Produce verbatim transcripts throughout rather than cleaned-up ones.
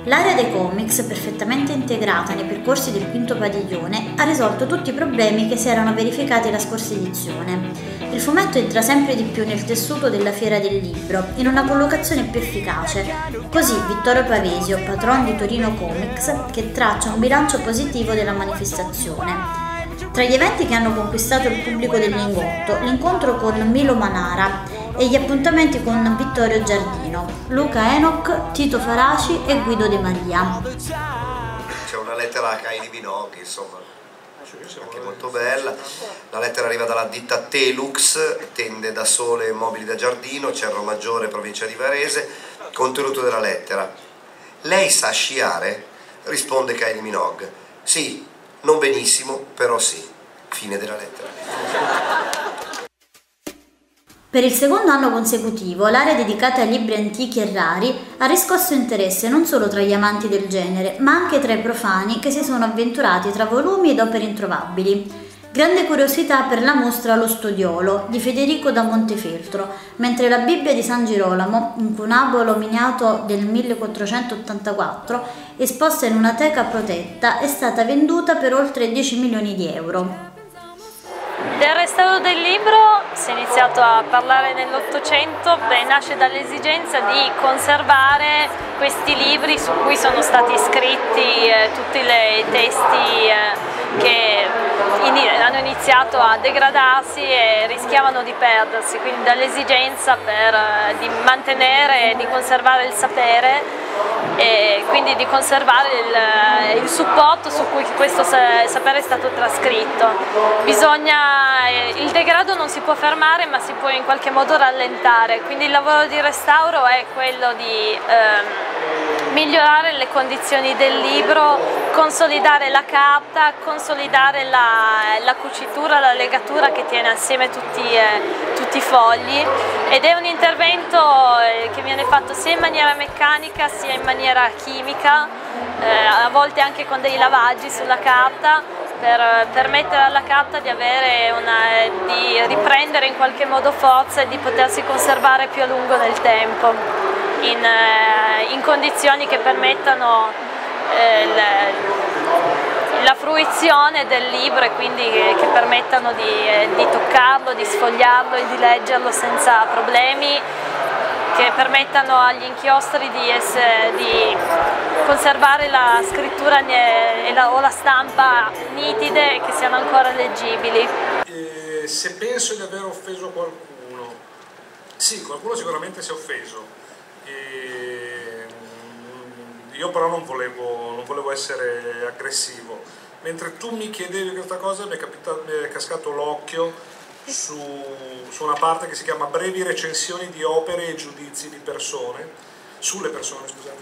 L'area dei comics, perfettamente integrata nei percorsi del quinto padiglione, ha risolto tutti i problemi che si erano verificati la scorsa edizione. Il fumetto entra sempre di più nel tessuto della fiera del libro, in una collocazione più efficace. Così Vittorio Pavesio, patron di Torino Comics, che traccia un bilancio positivo della manifestazione. Tra gli eventi che hanno conquistato il pubblico del Lingotto, l'incontro con Milo Manara e gli appuntamenti con Vittorio Giardino, Luca Enoch, Tito Faraci e Guido De Maria. C'è una lettera a Kylie Minogue, insomma, anche molto bella. La lettera arriva dalla ditta Telux, tende da sole e mobili da giardino, Cerro Maggiore, provincia di Varese. Contenuto della lettera: lei sa sciare? Risponde Kylie Minogue. Sì, non benissimo, però sì. Fine della lettera. Per il secondo anno consecutivo, l'area dedicata ai libri antichi e rari ha riscosso interesse non solo tra gli amanti del genere, ma anche tra i profani che si sono avventurati tra volumi ed opere introvabili. Grande curiosità per la mostra Lo Studiolo di Federico da Montefeltro, mentre la Bibbia di San Girolamo, un cunabolo miniato del millequattrocentottantaquattro, esposta in una teca protetta, è stata venduta per oltre dieci milioni di euro. Del restauro del libro si è iniziato a parlare nell'Ottocento, nasce dall'esigenza di conservare questi libri su cui sono stati scritti eh, tutti i testi eh, che in, hanno iniziato a degradarsi e rischiavano di perdersi, quindi dall'esigenza per, eh, di mantenere e di conservare il sapere e quindi di conservare il, il supporto su cui questo sapere è stato trascritto. Bisogna, il degrado non si può fermare, ma si può in qualche modo rallentare, quindi il lavoro di restauro è quello di ehm, migliorare le condizioni del libro, consolidare la carta, consolidare la, la cucitura, la legatura che tiene assieme tutti, eh, tutti i fogli, ed è un intervento eh, che viene fatto sia in maniera meccanica sia in maniera chimica, eh, a volte anche con dei lavaggi sulla carta, per permettere alla carta di, avere una, di riprendere in qualche modo forza e di potersi conservare più a lungo nel tempo, in, in condizioni che permettano eh, la, la fruizione del libro e quindi che, che permettano di, di toccarlo, di sfogliarlo e di leggerlo senza problemi, che permettano agli inchiostri di, essere, di conservare la scrittura e la, o la stampa nitide e che siano ancora leggibili. Eh, se penso di aver offeso qualcuno, sì, qualcuno sicuramente si è offeso. Eh, io però non volevo, non volevo essere aggressivo. Mentre tu mi chiedevi questa cosa mi è, capitato, mi è cascato l'occhio Su, su una parte che si chiama brevi recensioni di opere e giudizi di persone, sulle persone, scusate,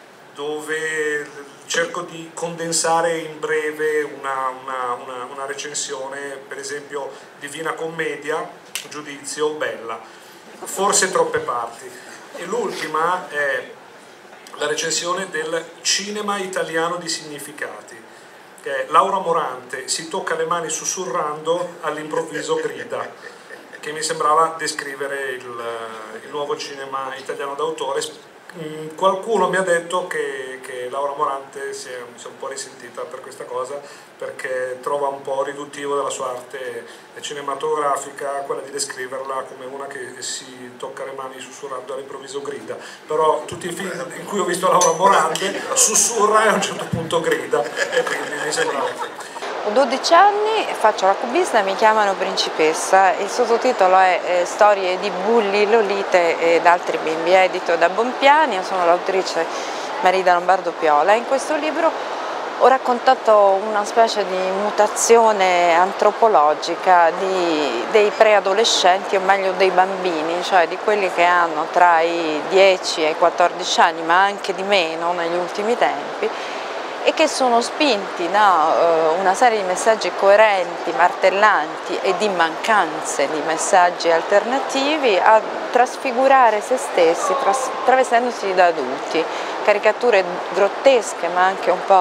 dove cerco di condensare in breve una, una, una, una recensione, per esempio Divina Commedia, giudizio, bella, forse troppe parti. E l'ultima è la recensione del cinema italiano di significati, che è Laura Morante si tocca le mani sussurrando, all'improvviso grida, che mi sembrava descrivere il, il nuovo cinema italiano d'autore. Qualcuno mi ha detto che, che Laura Morante si è, si è un po' risentita per questa cosa, perché trova un po' riduttivo della sua arte cinematografica quella di descriverla come una che si tocca le mani sussurrando, all'improvviso grida. Però tutti i film in cui ho visto Laura Morante sussurra e a un certo punto grida, e quindi mi sembrava. Ho dodici anni, faccio la cubista e mi chiamano principessa. Il sottotitolo è eh, Storie di bulli, lolite ed altri bimbi, edito da Bompiani. Io sono l'autrice Marida Lombardo Piola. In questo libro ho raccontato una specie di mutazione antropologica di, dei preadolescenti, o meglio dei bambini, cioè di quelli che hanno tra i dieci e i quattordici anni, ma anche di meno negli ultimi tempi, e che sono spinti da uh, una serie di messaggi coerenti, martellanti e di mancanze di messaggi alternativi a trasfigurare se stessi tras travestendosi da adulti, caricature grottesche ma anche un po'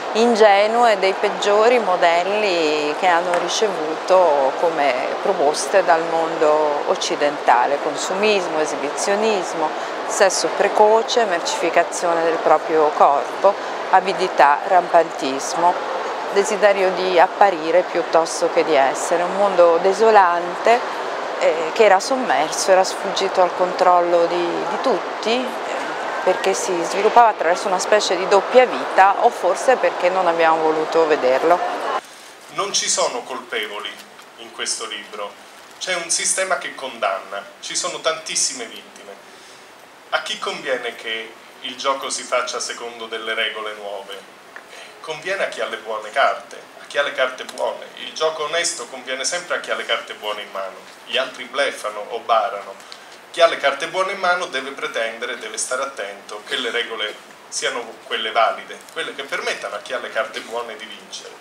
ingenue dei peggiori modelli che hanno ricevuto come proposte dal mondo occidentale: consumismo, esibizionismo, sesso precoce, mercificazione del proprio corpo, avidità, rampantismo, desiderio di apparire piuttosto che di essere. Un mondo desolante eh, che era sommerso, era sfuggito al controllo di, di tutti, perché si sviluppava attraverso una specie di doppia vita, o forse perché non abbiamo voluto vederlo. Non ci sono colpevoli in questo libro, c'è un sistema che condanna, ci sono tantissime vittime. A chi conviene che il gioco si faccia secondo delle regole nuove? Conviene a chi ha le buone carte, a chi ha le carte buone. Il gioco onesto conviene sempre a chi ha le carte buone in mano, gli altri bluffano o barano. Chi ha le carte buone in mano deve pretendere, deve stare attento che le regole siano quelle valide, quelle che permettano a chi ha le carte buone di vincere.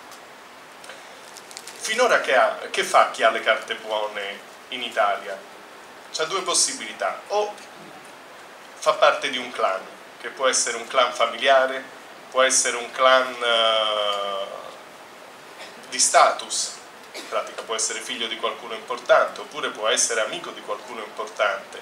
Finora che, ha, che fa chi ha le carte buone in Italia? C'ha due possibilità: o fa parte di un clan, che può essere un clan familiare, può essere un clan uh, di status, in pratica può essere figlio di qualcuno importante, oppure può essere amico di qualcuno importante,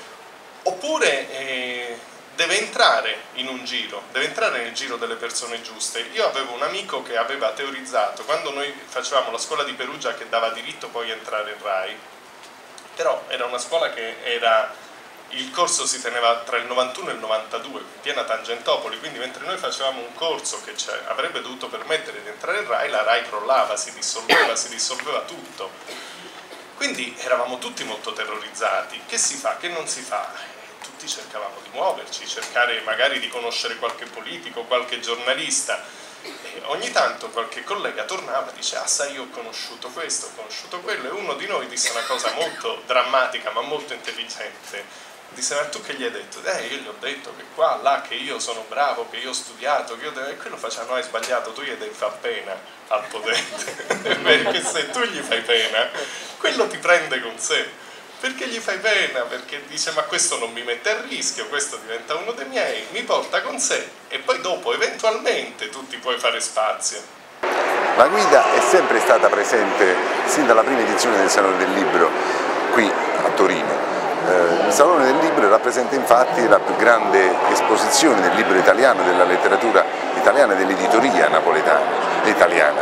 oppure eh, deve entrare in un giro, deve entrare nel giro delle persone giuste. Io avevo un amico che aveva teorizzato, quando noi facevamo la scuola di Perugia che dava diritto poi a entrare in RAI, però era una scuola che era, il corso si teneva tra il novantuno e il novantadue, piena Tangentopoli, quindi mentre noi facevamo un corso che avrebbe dovuto permettere di entrare in RAI, la RAI crollava, si dissolveva, si dissolveva tutto. Quindi eravamo tutti molto terrorizzati. Che si fa? Che non si fa? Tutti cercavamo di muoverci, cercare magari di conoscere qualche politico, qualche giornalista. E ogni tanto qualche collega tornava e dice: ah, sai, io ho conosciuto questo, ho conosciuto quello, e uno di noi disse una cosa molto drammatica ma molto intelligente. Disse: ma tu che gli hai detto? Eh, io gli ho detto che qua, là, che io sono bravo, che io ho studiato, che io devo... E quello faceva: no, hai sbagliato, tu gli devi fare pena al potente, perché se tu gli fai pena, quello ti prende con sé. Perché gli fai pena? Perché dice: ma questo non mi mette a rischio, questo diventa uno dei miei, mi porta con sé, e poi dopo eventualmente tu ti puoi fare spazio. La guida è sempre stata presente sin dalla prima edizione del Salone del Libro qui a Torino. Il Salone del Libro rappresenta infatti la più grande esposizione del libro italiano, della letteratura italiana, dell'editoria napoletana, italiana,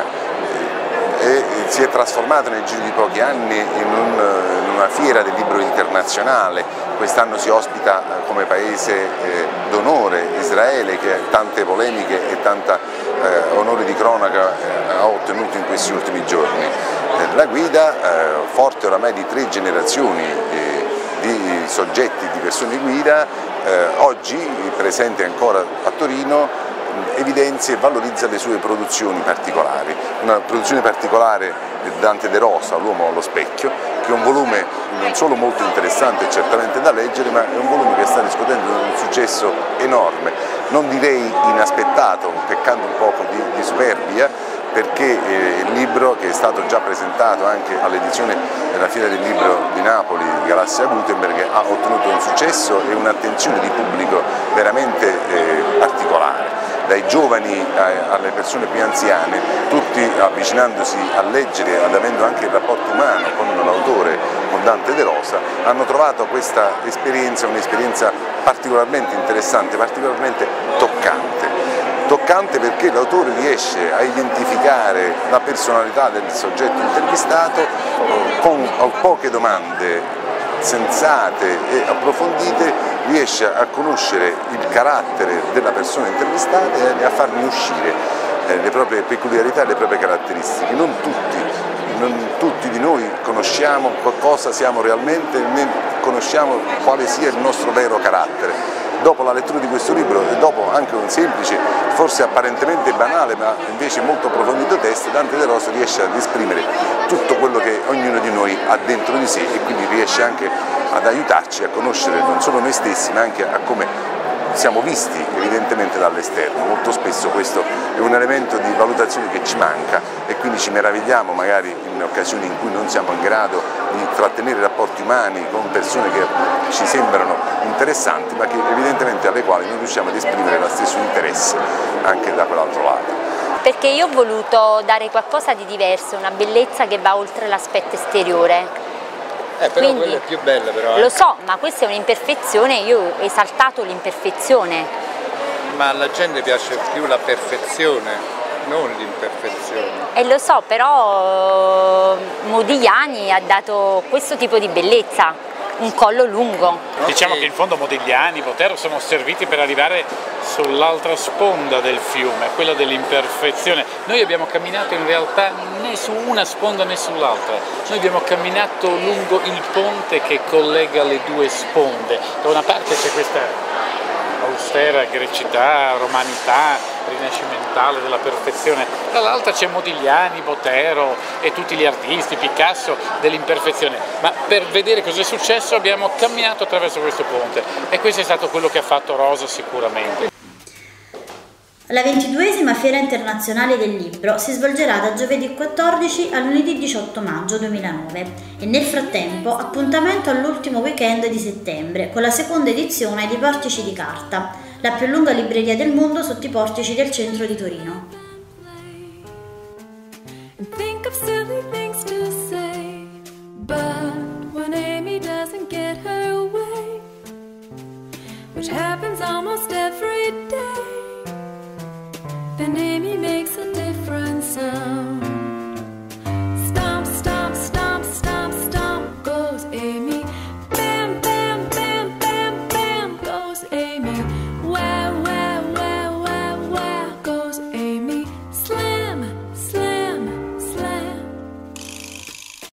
e si è trasformato nel giro di pochi anni in, un, in una fiera del libro internazionale. Quest'anno si ospita come paese d'onore Israele, che tante polemiche e tanta eh, onore di cronaca eh, ha ottenuto in questi ultimi giorni. La guida, eh, forte oramai di tre generazioni eh, di soggetti, di persone guida, eh, oggi presente ancora a Torino, evidenzia e valorizza le sue produzioni particolari. Una produzione particolare di Dante De Rosa, L'uomo allo specchio, che è un volume non solo molto interessante e certamente da leggere, ma è un volume che sta riscuotendo un successo enorme, non direi inaspettato, peccando un poco di, di superbia, perché eh, il libro, che è stato già presentato anche all'edizione della Fiera del Libro di Napoli, Galassia Gutenberg, ha ottenuto un successo e un'attenzione di pubblico veramente eh, particolare. Dai giovani alle persone più anziane, tutti avvicinandosi a leggere, ad avendo anche il rapporto umano con l'autore, con Dante De Rosa, hanno trovato questa esperienza un'esperienza particolarmente interessante, particolarmente toccante. Toccante perché l'autore riesce a identificare la personalità del soggetto intervistato con poche domande sensate e approfondite, riesce a conoscere il carattere della persona intervistata e a farne uscire le proprie peculiarità e le proprie caratteristiche. Non tutti, non tutti di noi conosciamo cosa siamo realmente, né conosciamo quale sia il nostro vero carattere. Dopo la lettura di questo libro e dopo anche un semplice, forse apparentemente banale, ma invece molto approfondito testo, Dante De Rosa riesce ad esprimere tutto quello che ognuno di noi ha dentro di sé e quindi riesce anche ad aiutarci a conoscere non solo noi stessi, ma anche a come siamo visti evidentemente dall'esterno. Molto spesso questo è un elemento di valutazione che ci manca e quindi ci meravigliamo magari in occasioni in cui non siamo in grado di trattenere rapporti umani con persone che ci sembrano interessanti ma che evidentemente alle quali non riusciamo ad esprimere lo stesso interesse anche da quell'altro lato. perché io ho voluto dare qualcosa di diverso, una bellezza che va oltre l'aspetto esteriore. Eh, però Quindi, quella è più bella però. Lo eh. so, ma questa è un'imperfezione, io ho esaltato l'imperfezione. Ma alla gente piace più la perfezione, non l'imperfezione. E lo so, però Modigliani ha dato questo tipo di bellezza, un collo lungo. Diciamo che in fondo Modigliani, Botero sono serviti per arrivare sull'altra sponda del fiume, quella dell'imperfezione. Noi abbiamo camminato in realtà né su una sponda né sull'altra, noi abbiamo camminato lungo il ponte che collega le due sponde. Da una parte c'è questa austera grecità, romanità, rinascimentale della perfezione, dall'altra c'è Modigliani, Botero e tutti gli artisti, Picasso dell'imperfezione, ma per vedere cosa è successo abbiamo camminato attraverso questo ponte e questo è stato quello che ha fatto Rosa sicuramente. La ventiduesima Fiera Internazionale del Libro si svolgerà da giovedì quattordici a lunedì diciotto maggio duemilanove e nel frattempo appuntamento all'ultimo weekend di settembre con la seconda edizione di Portici di Carta, la più lunga libreria del mondo sotto i portici del centro di Torino. Then Amy makes a